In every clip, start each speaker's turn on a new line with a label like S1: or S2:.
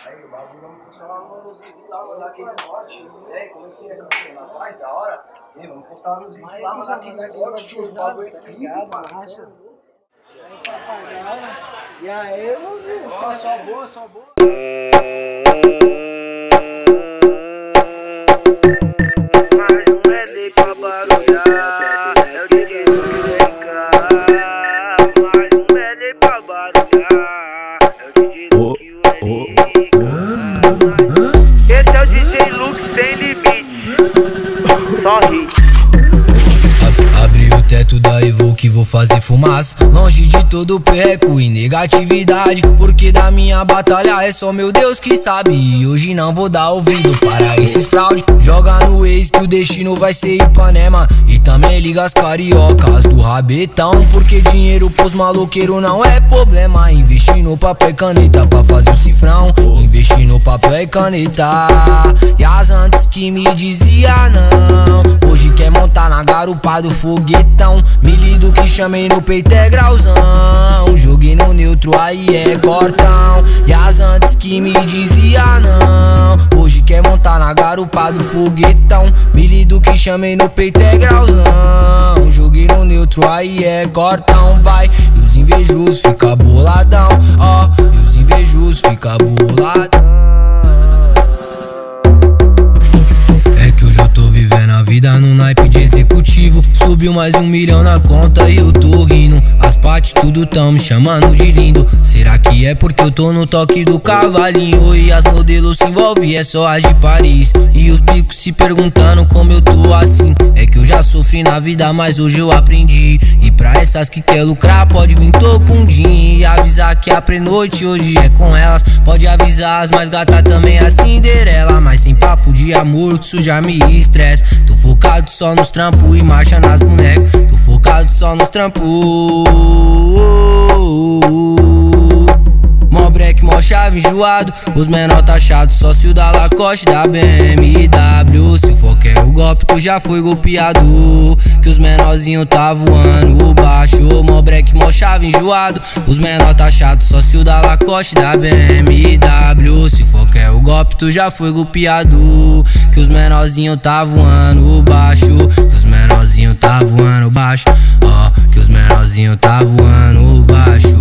S1: Aí o bagulho vamos encostar lá nos vizinhos lá, mandar aquele corte. Como é que é, Campeão? Faz da hora. Vamos encostar lá nos vizinhos lá, mandar aquele corte, tio. O bagulho é ligado, racha.
S2: E aí, meu filho?
S1: Ó, só boa, só boa.
S3: Mais um LD pra barulhar, é o DJ do QLK. Mais um LD pra barulhar, é o DJ do QLK. Esse é o DJ Lux sem limite, só hit.
S4: Abri o teto da Evoque, vou fazer fumaça, longe de todo perreco e negatividade, porque da minha batalha é só meu Deus que sabe. E hoje não vou dar ouvido para esses fraude. Joga no ex que o destino vai ser Ipanema, e também liga as cariocas do rabetão, porque dinheiro pros maloqueiros não é problema. Investir no papel e caneta pra fazer o cifrão, investir no papel e caneta. E as antes que me dizia não, hoje quer montar na garupa do foguetão. Me lido que chamei no peito é grauzão, joguei no neutro aí é cortão. E as antes que me dizia não, hoje quer montar na garupa do foguetão. Me lido que chamei no peito é grauzão, joguei no neutro aí é cortão. Vai, e os invejosos fica boladão, ó, e os invejosos fica boladão. Vivendo a vida no naipe de executivo, subiu mais 1 milhão na conta e eu tô rindo. As partes tudo tão me chamando de lindo. Será que é porque eu tô no toque do cavalinho? E as modelos se envolvem, é só as de Paris. E os bicos se perguntando como eu tô assim. É que eu já sofri na vida, mas hoje eu aprendi. E pra essas que quer lucrar, pode vir tocundim. E avisar que a pré-noite hoje é com elas. Pode avisar as mais gata também a Cinderela. Mas sem papo de amor, que isso já me estressa. Tô focado só nos trampos e marcha nas bonecas. Tô focado só nos trampos. Mó break, mó chave enjoado. Os menor taxado, sócio da Lacoste, da BMW. Se o foco é o golpe, tu já foi golpeado. Que os menorzinho tá voando baixo. Mó break, mó chave enjoado. Os menor taxado, sócio da Lacoste, da BMW. Se o foco é o golpe, tu já foi golpeado. Que os menorzinho tá voando baixo. Que os menorzinho tá voando baixo. Ó, que os menorzinho tá voando baixo.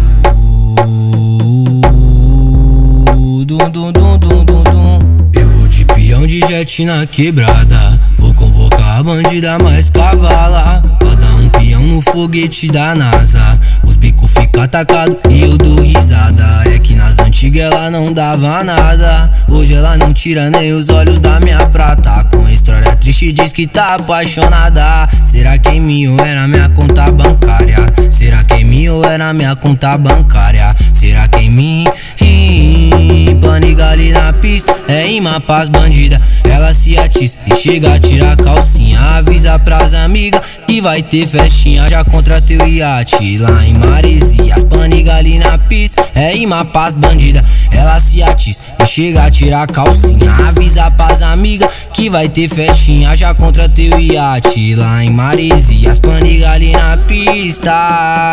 S4: Eu vou de peão de jet na quebrada. Vou convocar a bandida mais cavala pra dar um peão no foguete da NASA. Os bicos ficam atacados e eu dou risada. É que nas antigas ela não dava nada. Hoje ela não tira nem os olhos da minha prata. Com história triste diz que tá apaixonada. Será que em mim ou é na minha conta bancária? Será que em mim ou é na minha conta bancária? Será que em mim? Paniga ali na pista, é em mapas bandida. Ela se atiça e chega a tirar a calcinha. Avisa pras amigas que vai ter festinha. Já contra teu iate lá em Maresias. Paniga ali na pista, é em mapas bandida. Ela se atiça e chega a tirar a calcinha. Avisa pras amigas que vai ter festinha. Já contra teu iate lá em Maresias. Paniga ali na pista,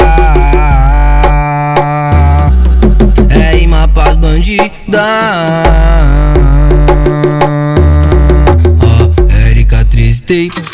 S4: é em mapas bandida. Ó, Erika 3 Tape.